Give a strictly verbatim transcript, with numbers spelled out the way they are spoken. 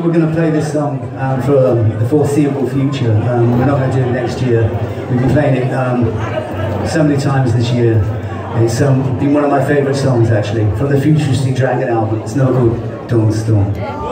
we're going to play this song um, for um, the foreseeable future. Um, we're not going to do it next year. We've been playing it um, so many times this year. It's um, been one of my favourite songs actually, from the Futuristic Dragon album. It's now called Dawn Storm.